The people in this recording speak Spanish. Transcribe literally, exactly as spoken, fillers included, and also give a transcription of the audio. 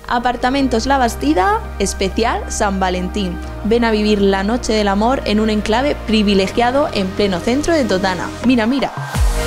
Apartamentos La Bastida, especial San Valentín. Ven a vivir la noche del amor en un enclave privilegiado en pleno centro de Totana. Mira, mira.